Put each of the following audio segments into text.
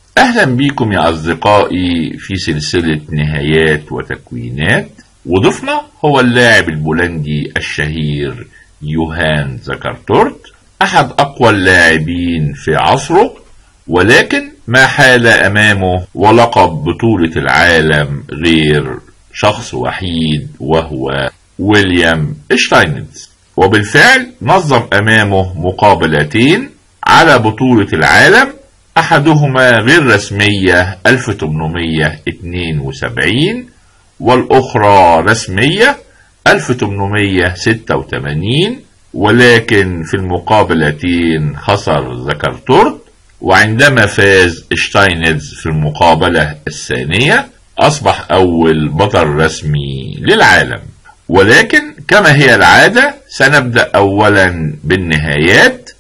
أهلا بكم يا أصدقائي في سلسلة نهايات وتكوينات، وضيفنا هو اللاعب البولندي الشهير يوهان زاكرتورت، أحد أقوى اللاعبين في عصره، ولكن ما حال أمامه ولقب بطولة العالم غير شخص وحيد وهو ويليام شتاينتز. وبالفعل نظم أمامه مقابلتين على بطولة العالم، أحدهما غير رسمية 1872 والأخرى رسمية 1886، ولكن في المقابلتين خسر زاكرتورت، وعندما فاز شتاينتز في المقابلة الثانية أصبح أول بطل رسمي للعالم. ولكن كما هي العادة سنبدأ أولا بالنهايات.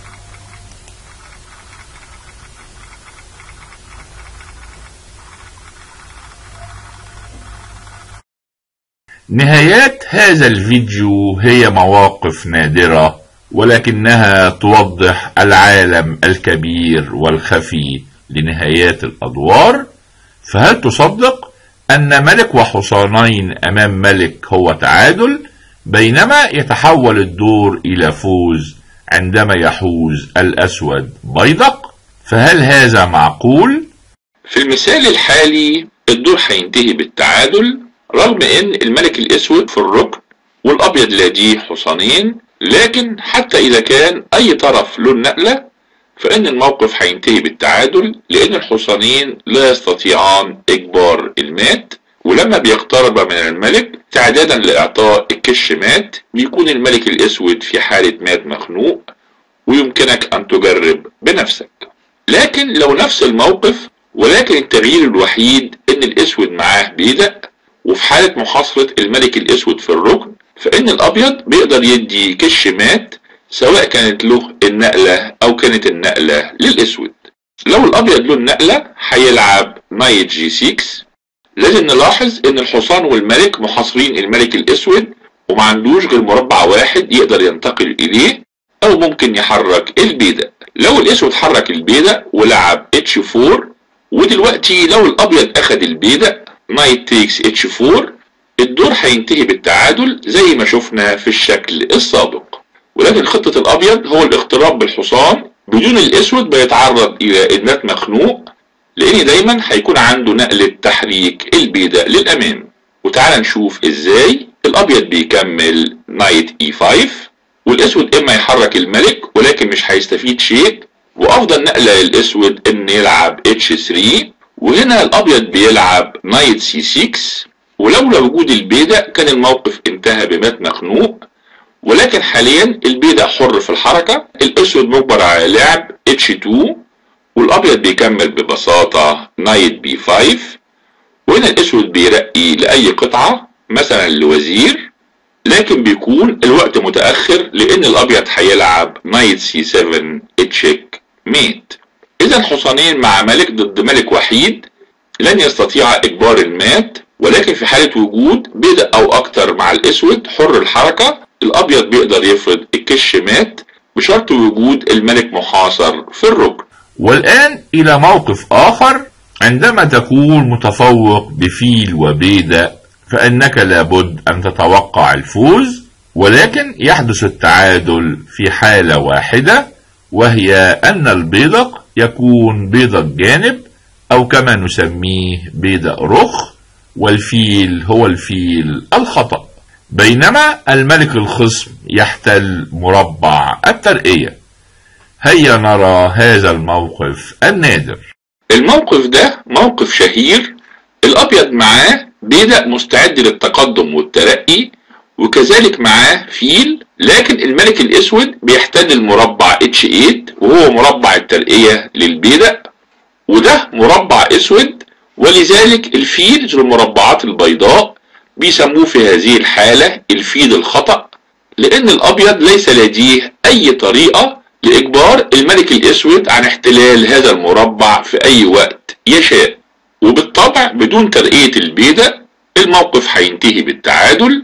نهايات هذا الفيديو هي مواقف نادرة، ولكنها توضح العالم الكبير والخفي لنهايات الأدوار. فهل تصدق أن ملك وحصانين أمام ملك هو تعادل، بينما يتحول الدور إلى فوز عندما يحوز الأسود بيدق؟ فهل هذا معقول؟ في المثال الحالي الدور هينتهي بالتعادل، رغم ان الملك الاسود في الركن والابيض لديه حصانين، لكن حتى اذا كان اي طرف له النقلة فان الموقف هينتهي بالتعادل، لان الحصانين لا يستطيعان اجبار المات. ولما بيقترب من الملك تعدادا لاعطاء الكش مات، بيكون الملك الاسود في حالة مات مخنوق، ويمكنك ان تجرب بنفسك. لكن لو نفس الموقف ولكن التغيير الوحيد ان الاسود معاه بيدق، وفي حالة محاصرة الملك الاسود في الركن فان الابيض بيقدر يدي كش مات، سواء كانت له النقلة او كانت النقلة للاسود. لو الابيض له النقلة هيلعب نايت جي 6. لازم نلاحظ ان الحصان والملك محاصرين الملك الاسود، وما عندوش غير مربع واحد يقدر ينتقل اليه، او ممكن يحرك البيدق. لو الاسود حرك البيدق ولعب اتش 4، ودلوقتي لو الابيض اخد البيدق نايت تيكس اتش 4، الدور هينتهي بالتعادل زي ما شفنا في الشكل السابق. ولكن خطة الابيض هو الاقتراب بالحصان بدون الاسود بيتعرض الى انات مخنوق، لان دايما هيكون عنده نقلة تحريك البيدق للامام. وتعال نشوف ازاي. الابيض بيكمل نايت اي 5، والاسود اما يحرك الملك ولكن مش هيستفيد شيء، وافضل نقلة للاسود ان يلعب اتش 3، وهنا الابيض بيلعب نايت سي 6. ولولا وجود البيدق كان الموقف انتهى بمات مخنوق، ولكن حاليا البيدق حر في الحركة، الاسود مجبر على لعب اتش 2، والابيض بيكمل ببساطة نايت بي 5. وهنا الاسود بيرقي لاي قطعة مثلا لوزير، لكن بيكون الوقت متأخر لان الابيض هيلعب نايت سي 7 تشيك ميت. اذا حصانين مع ملك ضد ملك وحيد لن يستطيع اجبار المات، ولكن في حالة وجود بيدق او اكتر مع الاسود حر الحركة، الابيض بيقدر يفرض الكش مات بشرط وجود الملك محاصر في الركن. والآن إلى موقف آخر. عندما تكون متفوق بفيل وبيدق فإنك لابد أن تتوقع الفوز، ولكن يحدث التعادل في حالة واحدة، وهي أن البيدق يكون بيدق جانب أو كما نسميه بيدق رخ، والفيل هو الفيل الخطأ، بينما الملك الخصم يحتل مربع الترقية. هيا نرى هذا الموقف النادر. الموقف ده موقف شهير. الابيض معاه بيدق مستعد للتقدم والترقي، وكذلك معاه فيل، لكن الملك الاسود بيحتل المربع اتش 8 وهو مربع الترقية للبيدق، وده مربع اسود، ولذلك الفيل ذو المربعات البيضاء بيسموه في هذه الحالة الفيل الخطأ، لان الابيض ليس لديه اي طريقة لإجبار الملك الأسود عن احتلال هذا المربع في أي وقت يشاء. وبالطبع بدون ترقية البيدق الموقف هينتهي بالتعادل.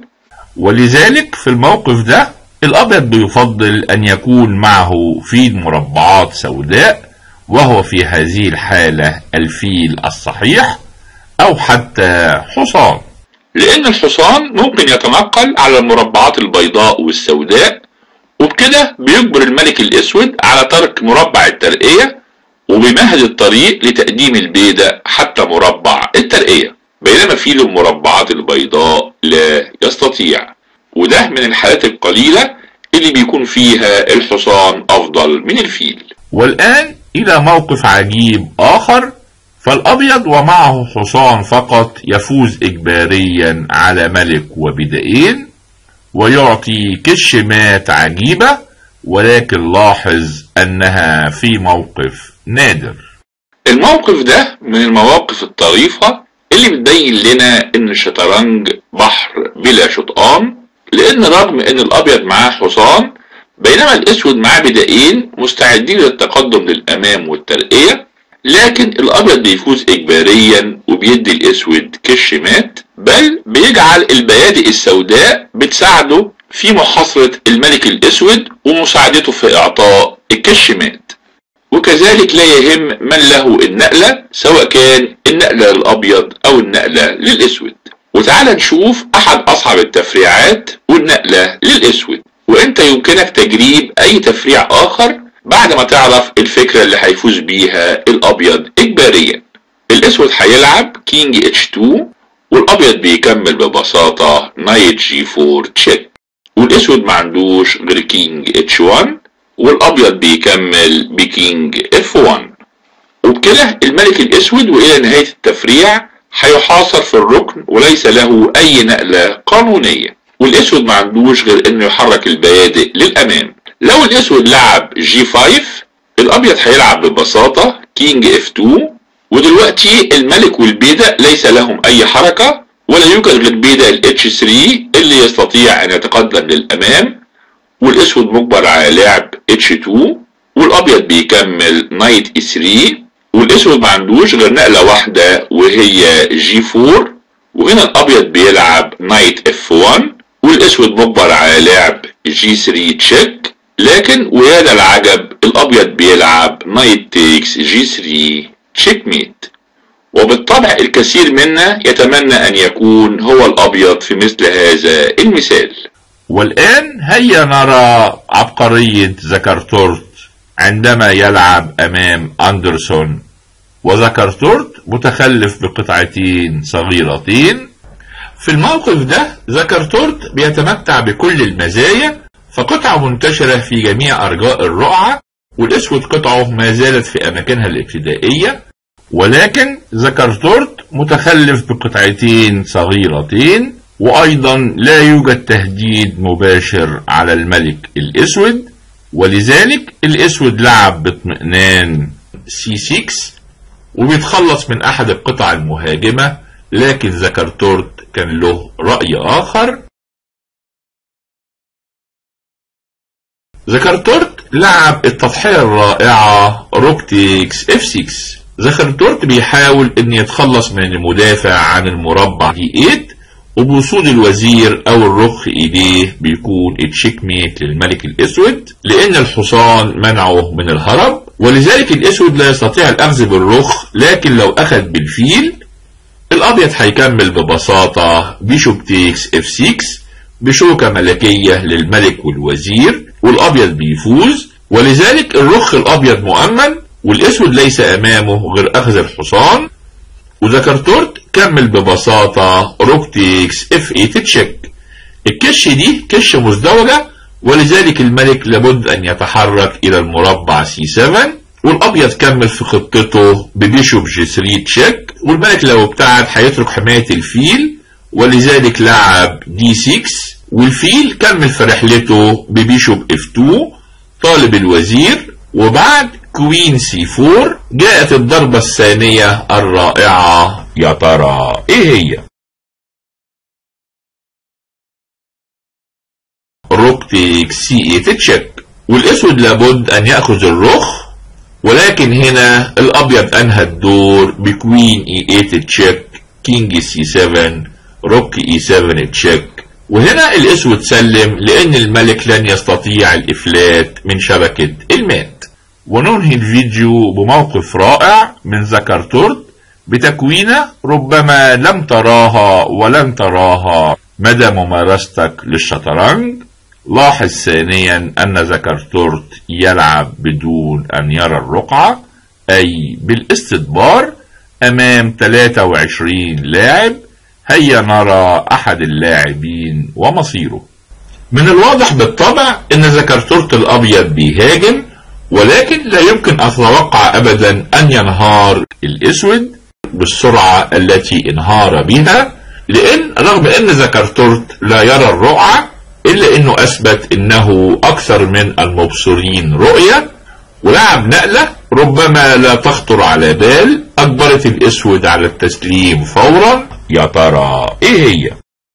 ولذلك في الموقف ده الأبيض بيفضل أن يكون معه فيل مربعات سوداء، وهو في هذه الحالة الفيل الصحيح أو حتى حصان، لأن الحصان ممكن يتنقل على المربعات البيضاء والسوداء، وبكده بيجبر الملك الأسود على ترك مربع الترقية وبيمهد الطريق لتقديم البيدق حتى مربع الترقية، بينما فيل المربعات البيضاء لا يستطيع. وده من الحالات القليلة اللي بيكون فيها الحصان أفضل من الفيل. والآن إلى موقف عجيب آخر، فالأبيض ومعه حصان فقط يفوز إجباريا على ملك وبدائين ويعطي كشمات عجيبة، ولكن لاحظ أنها في موقف نادر. الموقف ده من المواقف الطريفة اللي بتبين لنا ان الشطرنج بحر بلا شطآن، لان رغم ان الابيض معاه حصان بينما الاسود معاه بدائين مستعدين للتقدم للامام والترقية، لكن الابيض بيفوز اجباريا وبيدي الاسود كشمات، بل بيجعل البيادق السوداء بتساعده في محاصرة الملك الاسود ومساعدته في اعطاء الكشمات. وكذلك لا يهم من له النقلة، سواء كان النقلة للأبيض أو النقلة للأسود. وتعالى نشوف أحد أصعب التفريعات والنقلة للأسود، وأنت يمكنك تجريب أي تفريع آخر بعد ما تعرف الفكرة اللي هيفوز بيها الأبيض إجباريا. الأسود هيلعب كينج H2 والأبيض بيكمل ببساطة نايت G4 تشيك، والأسود ما عندوش غير كينج H1 والابيض بيكمل بكينج F1. وبكده الملك الاسود والى نهاية التفريع هيحاصر في الركن وليس له اي نقلة قانونية، والاسود ما عندوش غير انه يحرك البيادق للامام. لو الاسود لعب G5 الابيض هيلعب ببساطة كينج F2، ودلوقتي الملك والبيدق ليس لهم اي حركة ولا يوجد غير بيدق H3 اللي يستطيع ان يتقدم للامام، والاسود مجبر على لعب H2 والابيض بيكمل نايت E3، والاسود ما عندوش غير نقلة واحدة وهي G4، وهنا الابيض بيلعب نايت F1 والاسود مجبر على لعب G3 تشيك، لكن ويا العجب الابيض بيلعب نايت تيكس G3 تشيك ميت. وبالطبع الكثير منا يتمنى ان يكون هو الابيض في مثل هذا المثال. والآن هيا نرى عبقرية زكرتورت عندما يلعب أمام أندرسون، وزكرتورت متخلف بقطعتين صغيرتين. في الموقف ده زكرتورت بيتمتع بكل المزايا، فقطعة منتشرة في جميع أرجاء الرقعة، والأسود قطعه ما زالت في أماكنها الابتدائية، ولكن زكرتورت متخلف بقطعتين صغيرتين، وأيضا لا يوجد تهديد مباشر على الملك الأسود، ولذلك الأسود لعب باطمئنان C6 وبيتخلص من أحد القطع المهاجمة، لكن زكرتورت كان له رأي آخر. زكرتورت لعب التضحية الرائعة روك تيكس F6. زكرتورت بيحاول ان يتخلص من المدافع عن المربع D8، وبوصول الوزير او الرخ ايديه بيكون تشيك ميت للملك الاسود، لان الحصان منعه من الهرب، ولذلك الاسود لا يستطيع الاخذ بالرخ، لكن لو اخذ بالفيل الابيض هيكمل ببساطة بيشوب تيكس F6 بشوكة ملكية للملك والوزير، والابيض بيفوز، ولذلك الرخ الابيض مؤمن والاسود ليس امامه غير اخذ الحصان. وزكرتورت كمل ببساطة روك تيكس F8 تشيك. الكش دي كش مزدوجة، ولذلك الملك لابد ان يتحرك الى المربع C7، والابيض كمل في خطته ببيشوب G3 تشيك، والملك لو ابتعد هيترك حماية الفيل، ولذلك لعب D6، والفيل كمل في رحلته ببيشوب F2 طالب الوزير، وبعد كوين C4 جاءت الضربة الثانية الرائعة. يا ترى ايه هي؟ روك تيكس C8 تشيك، والاسود لابد ان يأخذ الرخ، ولكن هنا الابيض انهى الدور بكوين E8 تشيك كينج C7 روك E7 تشيك، وهنا الاسود سلم لان الملك لن يستطيع الافلات من شبكة المات. وننهي الفيديو بموقف رائع من زكرتورت بتكوينة ربما لم تراها ولن تراها مدى ممارستك للشطرنج. لاحظ ثانيا أن زكرتورت يلعب بدون أن يرى الرقعة، أي بالاستدبار أمام 23 لاعب. هيا نرى أحد اللاعبين ومصيره. من الواضح بالطبع أن زكرتورت الأبيض بيهاجم، ولكن لا يمكن أن أتوقع أبدا أن ينهار الأسود بالسرعة التي انهار بها، لأن رغم أن زكرتورت لا يرى الرقعة إلا أنه أثبت أنه أكثر من المبصرين رؤية، ولعب نقلة ربما لا تخطر على بال أجبرت الأسود على التسليم فورا. يا ترى إيه هي؟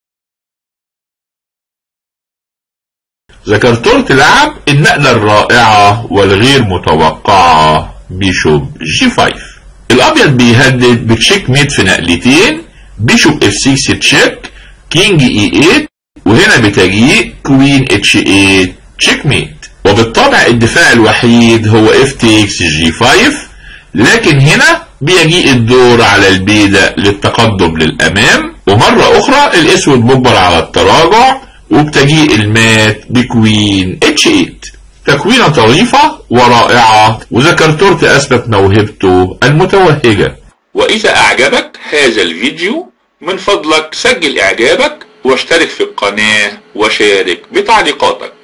زكرتورت لعب النقلة الرائعة والغير متوقعة بيشوب G5. الأبيض بيهدد بتشيك ميت في نقلتين، بيشوب F6 تشيك، كينج E8، وهنا بتجيء كوين H8 تشيك ميت. وبالطبع الدفاع الوحيد هو F takes G5، لكن هنا بيجيء الدور على البيدق للتقدم للأمام، ومرة أخرى الأسود مجبر على التراجع، وبتجيء المات بكوين H8. تكوينة طريفة ورائعة، وزكرتورت أثبت موهبته المتوهجة. وإذا أعجبك هذا الفيديو من فضلك سجل إعجابك واشترك في القناة وشارك بتعليقاتك.